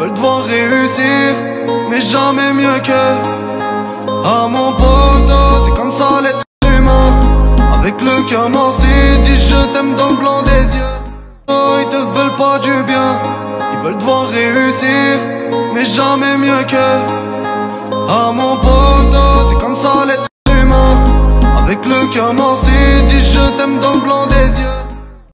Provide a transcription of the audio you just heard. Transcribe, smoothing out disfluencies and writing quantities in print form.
veulent te voir réussir, mais jamais mieux que. Ah mon poteau, c'est comme ça l'être humain. Avec le cœur noirci, dis je t'aime dans le blanc des yeux. Oh, ils te veulent pas du bien, ils veulent te voir réussir, mais jamais mieux que. Ah mon